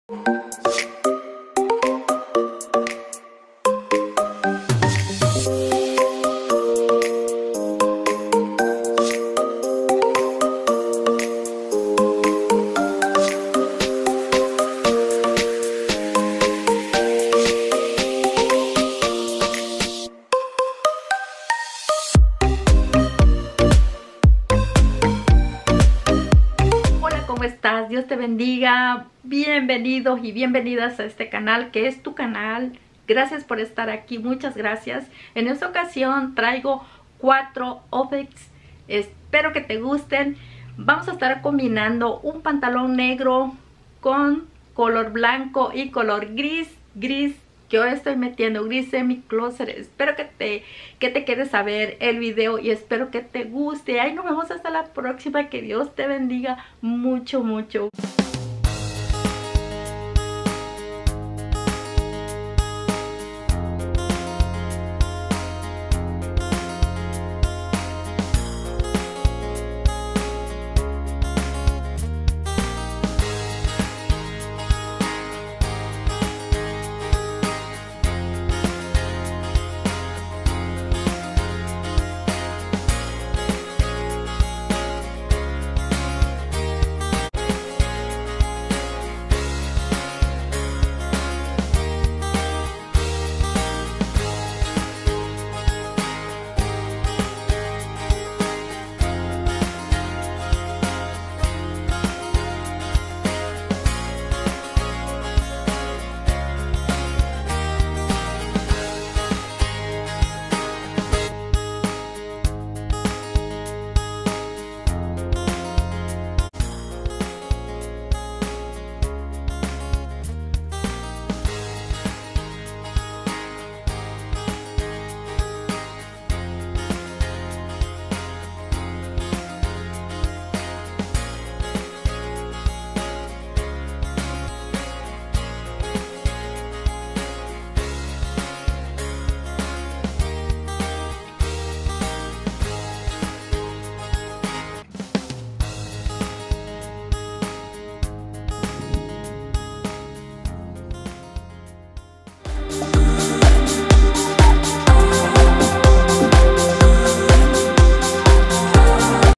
¿Cómo estás? Dios te bendiga. Bienvenidos y bienvenidas a este canal que es tu canal. Gracias por estar aquí, muchas gracias. En esta ocasión traigo 4 outfits. Espero que te gusten. Vamos a estar combinando un pantalón negro con color blanco y color gris que hoy estoy metiendo gris en mi closet. Espero que te quedes a ver el video y espero que te guste. Ahí nos vemos hasta la próxima. Que Dios te bendiga mucho.